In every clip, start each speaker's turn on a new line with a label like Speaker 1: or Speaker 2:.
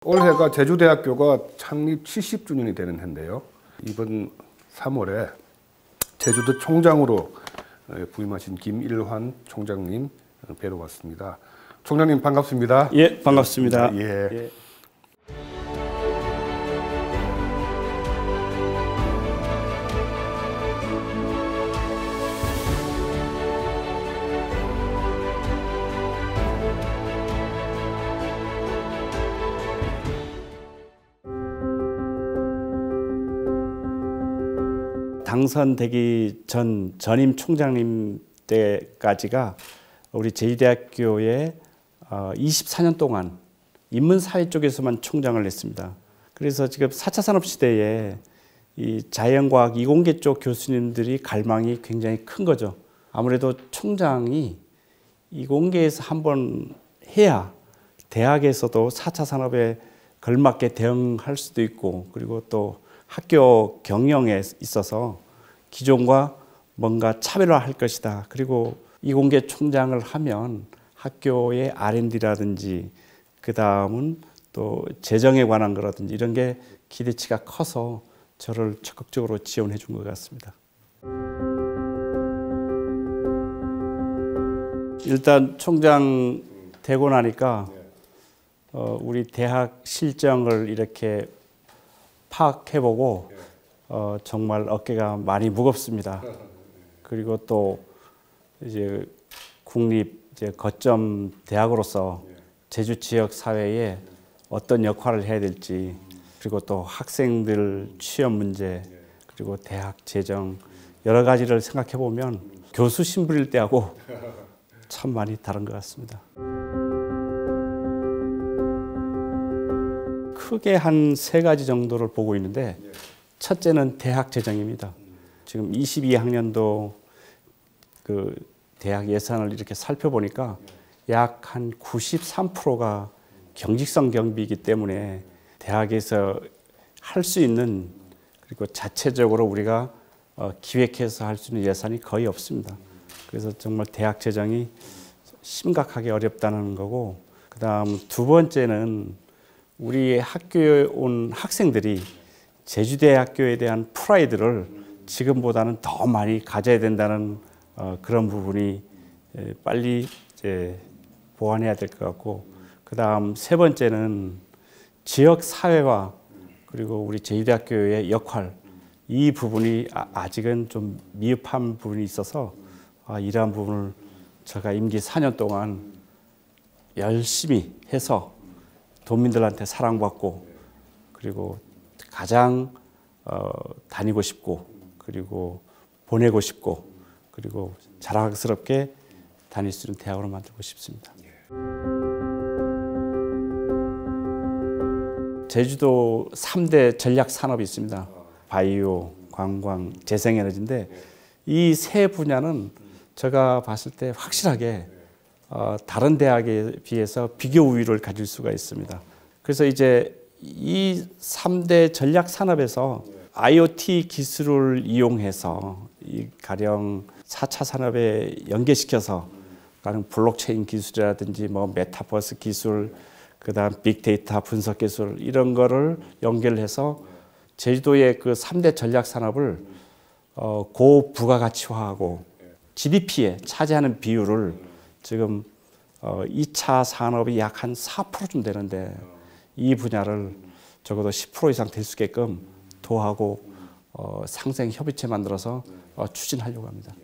Speaker 1: 올해가 제주대학교가 창립 70주년이 되는 해인데요. 이번 3월에 제주도 총장으로 부임하신 김일환 총장님 뵈러 왔습니다. 총장님 반갑습니다.
Speaker 2: 예, 반갑습니다.
Speaker 1: 예.
Speaker 2: 예. 당선되기 전 전임 총장님 때까지가 우리 제주대학교에 24년 동안 인문사회 쪽에서만 총장을 했습니다. 그래서 지금 4차 산업시대에 이 자연과학 이공계 쪽 교수님들이 갈망이 굉장히 큰 거죠. 아무래도 총장이 이공계에서 한번 해야 대학에서도 4차 산업에 걸맞게 대응할 수도 있고, 그리고 또 학교 경영에 있어서 기존과 뭔가 차별화할 것이다. 그리고 이공계 총장을 하면 학교의 R&D라든지 그 다음은 또 재정에 관한 거라든지 이런 게 기대치가 커서 저를 적극적으로 지원해 준 것 같습니다. 일단 총장 되고 나니까 우리 대학 실정을 이렇게 파악해보고 정말 어깨가 많이 무겁습니다. 그리고 또 이제 국립 거점 대학으로서 제주 지역 사회에 어떤 역할을 해야 될지, 그리고 또 학생들 취업 문제, 그리고 대학 재정 여러 가지를 생각해 보면 교수 신분일 때하고 참 많이 다른 것 같습니다. 크게 한 3가지 정도를 보고 있는데, 첫째는 대학 재정입니다. 지금 22학년도 그 대학 예산을 이렇게 살펴보니까 약 한 93%가 경직성 경비이기 때문에 대학에서 할 수 있는, 그리고 자체적으로 우리가 기획해서 할 수 있는 예산이 거의 없습니다. 그래서 정말 대학 재정이 심각하게 어렵다는 거고, 그 다음 2번째는 우리 학교에 온 학생들이 제주대학교에 대한 프라이드를 지금보다는 더 많이 가져야 된다는 그런 부분이 빨리 이제 보완해야 될 것 같고, 그 다음 3번째는 지역 사회와 그리고 우리 제주대학교의 역할, 이 부분이 아직은 좀 미흡한 부분이 있어서 이러한 부분을 제가 임기 4년 동안 열심히 해서 도민들한테 사랑받고, 그리고 가장 다니고 싶고, 그리고 보내고 싶고, 그리고 자랑스럽게 다닐 수 있는 대학으로 만들고 싶습니다. 제주도 3대 전략 산업이 있습니다. 바이오, 관광, 재생에너지인데 이 3 분야는 제가 봤을 때 확실하게 다른 대학에 비해서 비교 우위를 가질 수가 있습니다. 그래서 이제 이 3대 전략 산업에서 IoT 기술을 이용해서 이 가령 4차 산업에 연계시켜서 가령 블록체인 기술이라든지 뭐 메타버스 기술, 그다음 빅데이터 분석 기술, 이런 거를 연결해서 제주도의 그 3대 전략 산업을 고부가가치화하고 GDP에 차지하는 비율을 지금 2차 산업이 약 한 4%좀 되는데, 이 분야를 적어도 10% 이상 될 수 있게끔 도하고 상생 협의체 만들어서 추진하려고 합니다.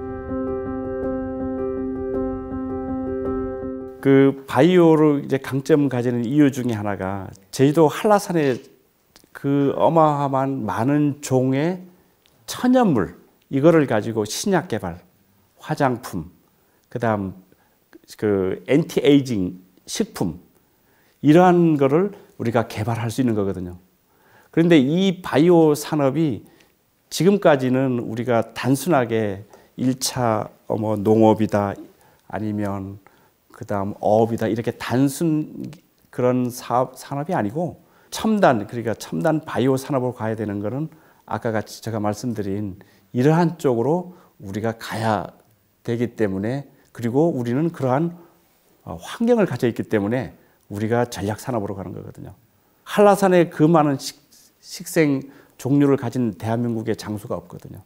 Speaker 2: 그 바이오를 이제 강점 가지는 이유 중에 하나가 제주도 한라산에 그 어마어마한 많은 종의 천연물, 이거를 가지고 신약 개발, 화장품, 그다음 그 엔티에이징 식품, 이러한 거를 우리가 개발할 수 있는 거거든요. 그런데 이 바이오 산업이 지금까지는 우리가 단순하게 1차 뭐 농업이다, 아니면 그다음 어업이다, 이렇게 단순 그런 산업이 아니고 첨단, 그러니까 첨단 바이오 산업으로 가야 되는 거는 아까 같이 제가 말씀드린 이러한 쪽으로 우리가 가야 되기 때문에, 그리고 우리는 그러한 환경을 가져 있기 때문에 우리가 전략 산업으로 가는 거거든요. 한라산에 그 많은 식생 종류를 가진 대한민국의 장수가 없거든요.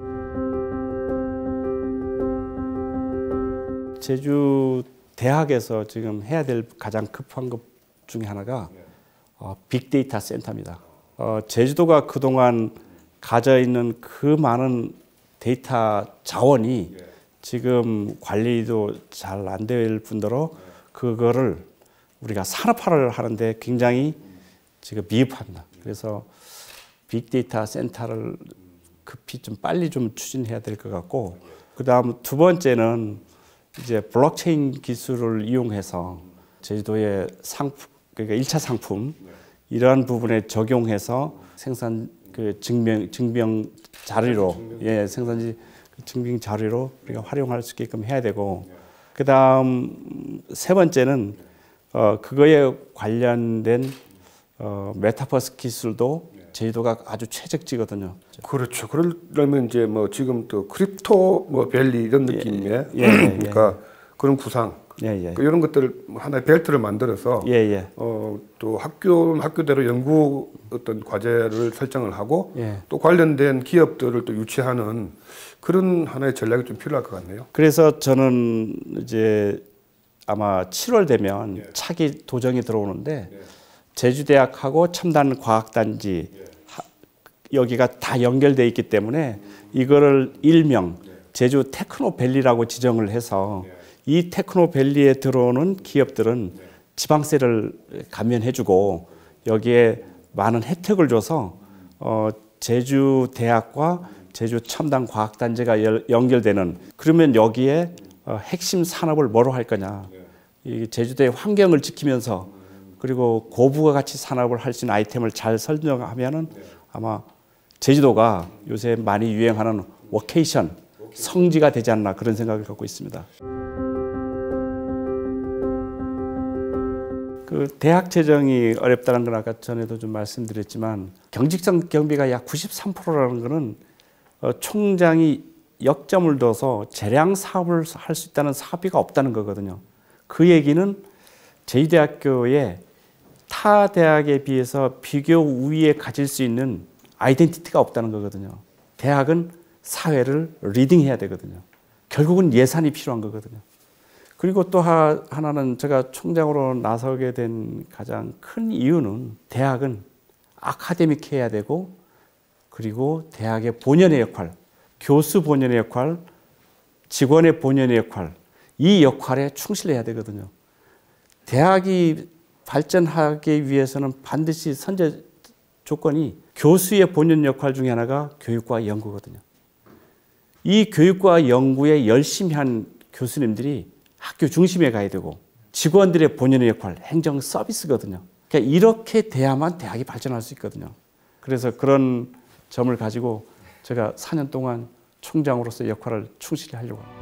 Speaker 2: 제주 대학에서 지금 해야 될 가장 급한 것 중에 하나가 빅데이터 센터입니다. 제주도가 그동안 가져 있는 그 많은 데이터 자원이 지금 관리도 잘 안 될 뿐더러 그거를 우리가 산업화를 하는데 굉장히 지금 미흡합니다. 그래서 빅데이터 센터를 급히 좀 빨리 좀 추진해야 될 것 같고, 그다음 두 번째는 이제 블록체인 기술을 이용해서 제주도의 상품, 그러니까 1차 상품 이러한 부분에 적용해서 생산 그 증명 자료로 생산지 증명 자료로 우리가 활용할 수 있게끔 해야 되고, 그다음 세 번째는 그거에 관련된 메타버스 기술도 제주도가 아주 최적지거든요.
Speaker 1: 그렇죠. 그러려면 이제 뭐 지금 또 크립토 뭐 밸리 이런 느낌의 그러니까 그런 구상 이런 것들을 하나의 벨트를 만들어서 또 학교는 학교대로 연구 어떤 과제를 설정을 하고 또 관련된 기업들을 또 유치하는 그런 하나의 전략이 좀 필요할 것 같네요.
Speaker 2: 그래서 저는 이제 아마 7월 되면 차기 도정이 들어오는데 제주대학하고 첨단과학단지 여기가 다 연결돼 있기 때문에 이거를 일명 제주 테크노밸리라고 지정을 해서 이 테크노밸리에 들어오는 기업들은 지방세를 감면해주고 여기에 많은 혜택을 줘서 제주대학과 제주첨단과학단지가 연결되는, 그러면 여기에 핵심 산업을 뭐로 할 거냐, 이 제주도의 환경을 지키면서 그리고 고부가 가치 산업을 할 수 있는 아이템을 잘 설정하면은 아마 제주도가 요새 많이 유행하는 워케이션 성지가 되지 않나 그런 생각을 갖고 있습니다. 그 대학 재정이 어렵다는 건 아까 전에도 좀 말씀드렸지만 경직성 경비가 약 93%라는 거는 총장이 역점을 둬서 재량 사업을 할 수 있다는 사업비가 없다는 거거든요. 그 얘기는 제주대학교에 타 대학에 비해서 비교 우위에 가질 수 있는 아이덴티티가 없다는 거거든요. 대학은 사회를 리딩해야 되거든요. 결국은 예산이 필요한 거거든요. 그리고 또 하나는 제가 총장으로 나서게 된 가장 큰 이유는 대학은 아카데믹해야 되고 그리고 대학의 본연의 역할, 교수 본연의 역할, 직원의 본연의 역할, 이 역할에 충실해야 되거든요. 대학이 발전하기 위해서는 반드시 선제 조건이 교수의 본연 역할 중에 하나가 교육과 연구거든요. 이 교육과 연구에 열심히 한 교수님들이 학교 중심에 가야 되고 직원들의 본연의 역할, 행정 서비스거든요. 그러니까 이렇게 돼야만 대학이 발전할 수 있거든요. 그래서 그런 점을 가지고 제가 4년 동안 총장으로서 역할을 충실히 하려고 합니다.